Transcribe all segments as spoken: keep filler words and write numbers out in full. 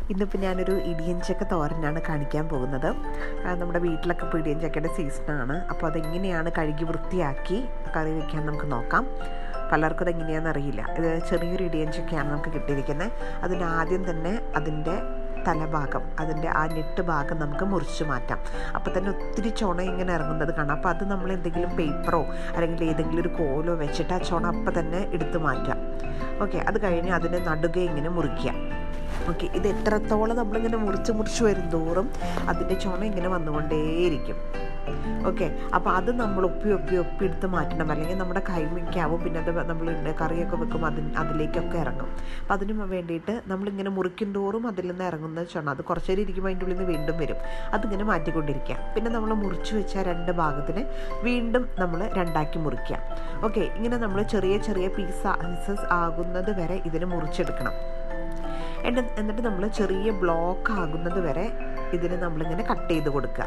ഇന്നിപ്പോൾ ഞാനൊരു ഇടിയൻചക്ക തോരനാണ് കാണിക്കാൻ പോകുന്നത്. നമ്മുടെ വീട്ടിലൊക്കെ ഇപ്പോൾ ഇടിയൻചക്കയുടെ സീസണാണ്. അപ്പോൾ അതെങ്ങനെയാണ് കഴുകി വൃത്തിയാക്കി കറി വയ്ക്കാൻ നമുക്ക് നോക്കാം. പലർക്കും അതെങ്ങനെയാണെന്ന് അറിയില്ല. ഇത് ചെറിയൊരു ഇടിയൻചക്കയാണ് നമുക്ക് കിട്ടിയിരിക്കുന്നത്. അതിനാദ്യം തന്നെ അതിൻ്റെ തലഭാഗം, അതിൻ്റെ ആ ഞെട്ട് ഭാഗം നമുക്ക് മുറിച്ച് മാറ്റാം. അപ്പോൾ തന്നെ ഒത്തിരി ചുണ ഇങ്ങനെ ഇറങ്ങുന്നത് കാണാം. അപ്പോൾ അത് നമ്മൾ എന്തെങ്കിലും പേപ്പറോ അല്ലെങ്കിൽ ഏതെങ്കിലും ഒരു കോലോ വെച്ചിട്ട് ആ ചുണ അപ്പം തന്നെ എടുത്ത് മാറ്റാം. ഓക്കെ, അത് കഴിഞ്ഞ് അതിൻ്റെ നടുകെ ഇങ്ങനെ മുറിക്കുക. ഓക്കെ, ഇത് എത്രത്തോളം നമ്മളിങ്ങനെ മുറിച്ച് മുറിച്ച് വരും തോറും അതിൻ്റെ ചുണ ഇങ്ങനെ വന്നുകൊണ്ടേയിരിക്കും. ഓക്കെ, അപ്പോൾ അത് നമ്മൾ ഒപ്പി ഒപ്പി ഒപ്പി എടുത്ത് മാറ്റണം, അല്ലെങ്കിൽ നമ്മുടെ കൈമിക്കാവും. പിന്നെ അത് നമ്മൾ കറിയൊക്കെ വെക്കും അതിന് അതിലേക്കൊക്കെ ഇറങ്ങും. അപ്പോൾ അതിന് വേണ്ടിയിട്ട് നമ്മളിങ്ങനെ മുറിക്കും തോറും അതിൽ നിന്ന് ഇറങ്ങുന്ന ചുണ അത് കുറച്ച് നേരം ഇരിക്കുമ്പോൾ അതിൻ്റെ ഉള്ളിൽ നിന്ന് വീണ്ടും വരും. അതിങ്ങനെ മാറ്റിക്കൊണ്ടിരിക്കുക. പിന്നെ നമ്മൾ മുറിച്ച് വെച്ച രണ്ട് ഭാഗത്തിന് വീണ്ടും നമ്മൾ രണ്ടാക്കി മുറിക്കുക. ഓക്കെ, ഇങ്ങനെ നമ്മൾ ചെറിയ ചെറിയ പീസ് പീസസ് ആകുന്നത് വരെ ഇതിന് മുറിച്ചെടുക്കണം. എന്നിട്ട് നമ്മൾ ചെറിയ ബ്ലോക്ക് ആകുന്നത് വരെ ഇതിന് നമ്മളിങ്ങനെ കട്ട് ചെയ്ത് കൊടുക്കുക.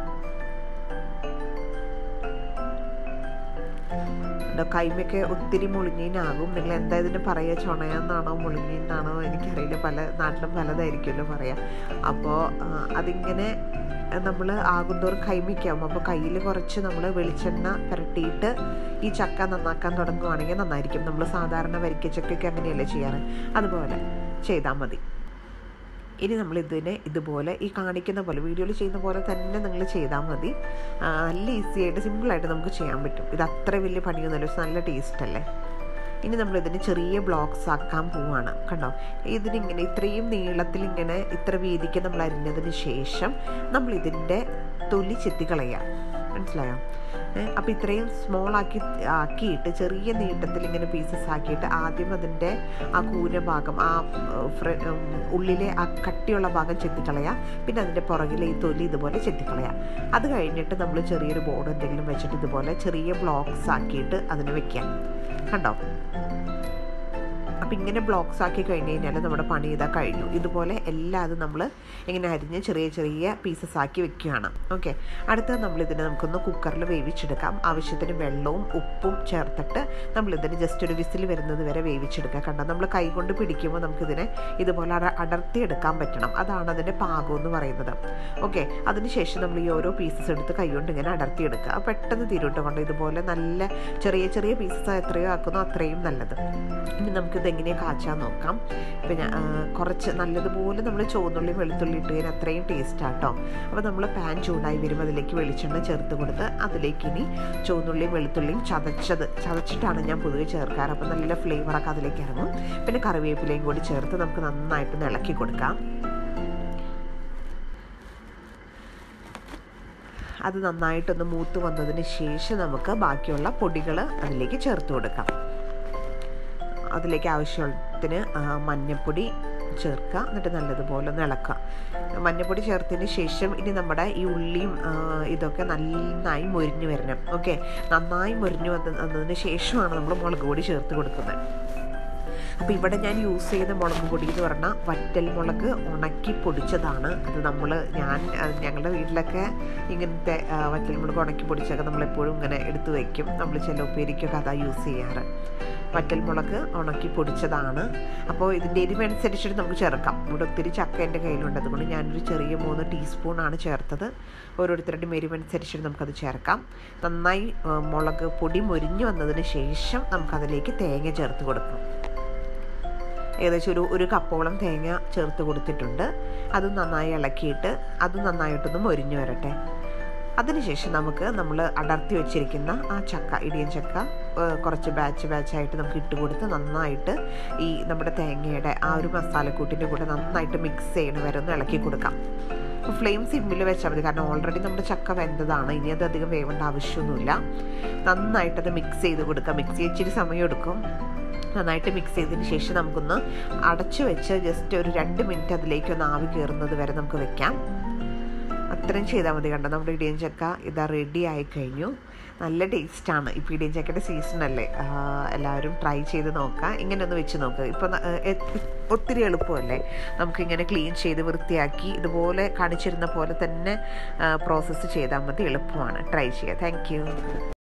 കൈമയൊക്കെ ഒത്തിരി മുളിഞ്ഞീനാകും. നിങ്ങൾ എന്താ ഇതിന് പറയുക, ചുണയെന്നാണോ മുളിഞ്ഞീന്നാണോ എനിക്കറിയില്ല. പല നാട്ടിലും പലതായിരിക്കുമല്ലോ പറയാം. അപ്പോൾ അതിങ്ങനെ നമ്മൾ ആകുന്തോറും കൈമിക്കാവും. അപ്പോൾ കയ്യിൽ കുറച്ച് നമ്മൾ വെളിച്ചെണ്ണ പുരട്ടിയിട്ട് ഈ ചക്ക നന്നാക്കാൻ തുടങ്ങുവാണെങ്കിൽ നന്നായിരിക്കും. നമ്മൾ സാധാരണ വരിക്കച്ചക്കയ്ക്ക് അങ്ങനെയല്ലേ ചെയ്യാറ്, അതുപോലെ ചെയ്താൽ മതി. ഇനി നമ്മളിതിനെ ഇതുപോലെ ഈ കാണിക്കുന്ന പോലെ വീഡിയോയിൽ ചെയ്യുന്ന പോലെ തന്നെ നിങ്ങൾ ചെയ്താൽ മതി. നല്ല ഈസി ആയിട്ട് സിമ്പിളായിട്ട് നമുക്ക് ചെയ്യാൻ പറ്റും. ഇത് അത്ര വലിയ പണിയൊന്നുമല്ല, പക്ഷെ നല്ല ടേസ്റ്റ് അല്ലേ. ഇനി നമ്മളിതിന് ചെറിയ ബ്ലോക്സ് ആക്കാൻ പോവാണ്. കണ്ടോ, ഇതിനിങ്ങനെ ഇത്രയും നീളത്തിൽ ഇങ്ങനെ ഇത്ര വീതിക്ക് നമ്മൾ അരിഞ്ഞതിന് ശേഷം നമ്മളിതിൻ്റെ തൊലി ചെത്തിക്കളയാം. മനസ്സിലായോ? അപ്പോൾ ഇത്രയും സ്മോൾ ആക്കി ആക്കിയിട്ട് ചെറിയ നീട്ടത്തിൽ ഇങ്ങനെ പീസസ് ആക്കിയിട്ട് ആദ്യം അതിൻ്റെ ആ കൂന ഭാഗം, ആ ഉള്ളിലെ ആ കട്ടിയുള്ള ഭാഗം ചെത്തിക്കളയാം. പിന്നെ അതിൻ്റെ പുറകിലെ ഈ തൊലി ഇതുപോലെ ചെത്തിക്കളയാം. അത് കഴിഞ്ഞിട്ട് നമ്മൾ ചെറിയൊരു ബോർഡ് എന്തെങ്കിലും വെച്ചിട്ട് ഇതുപോലെ ചെറിയ ബ്ലോക്സ് ആക്കിയിട്ട് അതിന് വെക്കാം. കണ്ടോ, അപ്പം ഇങ്ങനെ ബ്ലോക്സ് ആക്കി കഴിഞ്ഞ് കഴിഞ്ഞാൽ നമ്മുടെ പണി ഇതാ കഴിഞ്ഞു. ഇതുപോലെ എല്ലാം അത് നമ്മൾ ഇങ്ങനെ അരിഞ്ഞ് ചെറിയ ചെറിയ പീസസ് ആക്കി വെക്കുകയാണ്. ഓക്കെ, അടുത്തത് നമ്മളിതിനെ നമുക്കൊന്ന് കുക്കറിൽ വേവിച്ചെടുക്കാം. ആവശ്യത്തിന് വെള്ളവും ഉപ്പും ചേർത്തിട്ട് നമ്മളിതിന് ജസ്റ്റ് ഒരു വിസിൽ വരുന്നത് വരെ വേവിച്ചെടുക്കുക. കണ്ടോ, നമ്മൾ കൈ കൊണ്ട് പിടിക്കുമ്പോൾ നമുക്കിതിനെ ഇതുപോലെ അട അടർത്തിയെടുക്കാൻ പറ്റണം. അതാണ് അതിൻ്റെ പാകം എന്ന് പറയുന്നത്. ഓക്കെ, അതിനുശേഷം നമ്മൾ ഈ ഓരോ പീസസ് എടുത്ത് കൈ കൊണ്ട് ഇങ്ങനെ അടർത്തിയെടുക്കുക. പെട്ടെന്ന് തീരുട്ട് കൊണ്ട് ഇതുപോലെ നല്ല ചെറിയ ചെറിയ പീസസ് എത്രയോ ആക്കുന്നോ അത്രയും നല്ലത്. ഇനി നമുക്കിത് എങ്ങനെയാണ് കാച്ചാൻ നോക്കാം. പിന്നെ കുറച്ച് നല്ലതുപോലെ നമ്മൾ ചുവന്നുള്ളി വെളുത്തുള്ളി ഇട്ട് കഴിഞ്ഞാൽ അത്രയും ടേസ്റ്റാട്ടോ. അപ്പോൾ നമ്മൾ പാൻ ചൂടായി വരുമ്പോൾ അതിലേക്ക് വെളിച്ചെണ്ണ ചേർത്ത് കൊടുത്ത് അതിലേക്ക് ഇനി ചുവന്നുള്ളിയും വെളുത്തുള്ളിയും ചതച്ചത് ചതച്ചിട്ടാണ് ഞാൻ പൊതുവെ ചേർക്കാറ്. അപ്പോൾ നല്ല ഫ്ലേവറൊക്കെ അതിലേക്ക് ഇറങ്ങും. പിന്നെ കറിവേപ്പിലയും കൂടി ചേർത്ത് നമുക്ക് നന്നായിട്ട് ഇളക്കി കൊടുക്കാം. അത് നന്നായിട്ടൊന്ന് മൂത്ത് വന്നതിന് ശേഷം നമുക്ക് ബാക്കിയുള്ള പൊടികൾ അതിലേക്ക് ചേർത്ത് കൊടുക്കാം. അതിലേക്ക് ആവശ്യത്തിന് മഞ്ഞൾപ്പൊടി ചേർക്കുക. എന്നിട്ട് നല്ലതുപോലെ ഒന്ന് ഇളക്കുക. മഞ്ഞൾപ്പൊടി ചേർത്തതിന് ശേഷം ഇനി നമ്മുടെ ഈ ഉള്ളിയും ഇതൊക്കെ നന്നായി മൊരിഞ്ഞ് വരണം. ഓക്കെ, നന്നായി മൊരിഞ്ഞ് വന്ന് വന്നതിന് ശേഷമാണ് നമ്മൾ മുളക് പൊടി ചേർത്ത് കൊടുക്കുന്നത്. അപ്പോൾ ഇവിടെ ഞാൻ യൂസ് ചെയ്യുന്ന മുളക് പൊടി എന്ന് പറഞ്ഞാൽ വറ്റൽ മുളക് ഉണക്കി പൊടിച്ചതാണ്. അത് നമ്മൾ ഞാൻ ഞങ്ങളുടെ വീട്ടിലൊക്കെ ഇങ്ങനത്തെ വറ്റൽ മുളക് ഉണക്കി പൊടിച്ചൊക്കെ നമ്മളെപ്പോഴും ഇങ്ങനെ എടുത്ത് വയ്ക്കും. നമ്മൾ ചില ഉപ്പേരിക്കൊക്കെ അതാണ് യൂസ് ചെയ്യാറ്. വറ്റൽ മുളക് ഉണക്കി പൊടിച്ചതാണ്. അപ്പോൾ ഇതിൻ്റെ എരിവനുസരിച്ചിട്ട് നമുക്ക് ചേർക്കാം. ഇവിടെ ഒത്തിരി ചക്ക എൻ്റെ കയ്യിലുണ്ട്, അതുകൊണ്ട് ഞാനൊരു ചെറിയ മൂന്ന് ടീസ്പൂണാണ് ചേർത്തത്. ഓരോരുത്തരുടെയും എരിവനുസരിച്ചിട്ട് നമുക്കത് ചേർക്കാം. നന്നായി മുളക് പൊടി മൊരിഞ്ഞ് വന്നതിന് ശേഷം നമുക്കതിലേക്ക് തേങ്ങ ചേർത്ത് കൊടുക്കാം. ഏകദേശം ഒരു ഒരു കപ്പോളം തേങ്ങ ചേർത്ത് കൊടുത്തിട്ടുണ്ട്. അത് നന്നായി ഇളക്കിയിട്ട് അത് നന്നായിട്ടൊന്ന് മൊരിഞ്ഞ് വരട്ടെ. അതിനുശേഷം നമുക്ക് നമ്മൾ അടർത്തി വെച്ചിരിക്കുന്ന ആ ചക്ക, ഇടിയൻ ചക്ക കുറച്ച് ബാച്ച് ബാച്ചായിട്ട് നമുക്ക് ഇട്ട് കൊടുത്ത് നന്നായിട്ട് ഈ നമ്മുടെ തേങ്ങയുടെ ആ ഒരു മസാലക്കൂട്ടിൻ്റെ കൂടെ നന്നായിട്ട് മിക്സ് ചെയ്യണ വരെ ഒന്ന് ഇളക്കി കൊടുക്കാം. അപ്പോൾ ഫ്ലെയിം സിമ്മിൽ വെച്ചാൽ മതി, കാരണം ഓൾറെഡി നമ്മുടെ ചക്ക വെന്തതാണ്. ഇനി അത് അധികം വേവേണ്ട ആവശ്യമൊന്നുമില്ല. നന്നായിട്ടത് മിക്സ് ചെയ്ത് കൊടുക്കാം. മിക്സ് ചെയ്ത് ഇച്ചിരി സമയം എടുക്കും. നന്നായിട്ട് മിക്സ് ചെയ്തതിന് ശേഷം നമുക്കൊന്ന് അടച്ചു വെച്ച് ജസ്റ്റ് ഒരു രണ്ട് മിനിറ്റ് അതിലേക്ക് ഒന്ന് ആവി കയറുന്നത് വരെ നമുക്ക് വെക്കാം. അത്രയും ചെയ്താൽ മതി. കണ്ടോ, നമ്മുടെ ഇടിയൻ ചക്ക ഇതാ റെഡി ആയി കഴിഞ്ഞു. നല്ല ടേസ്റ്റാണ്. ഇപ്പോൾ ഇടിയൻ ചക്കയുടെ സീസണല്ലേ, എല്ലാവരും ട്രൈ ചെയ്ത് നോക്കുക. ഇങ്ങനെ ഒന്ന് വെച്ച് നോക്കുക. ഇപ്പം ഒത്തിരി എളുപ്പമല്ലേ, നമുക്കിങ്ങനെ ക്ലീൻ ചെയ്ത് വൃത്തിയാക്കി ഇതുപോലെ കാണിച്ചിരുന്ന പോലെ തന്നെ പ്രോസസ്സ് ചെയ്താൽ മതി. എളുപ്പമാണ്. ട്രൈ ചെയ്യുക. Thank U.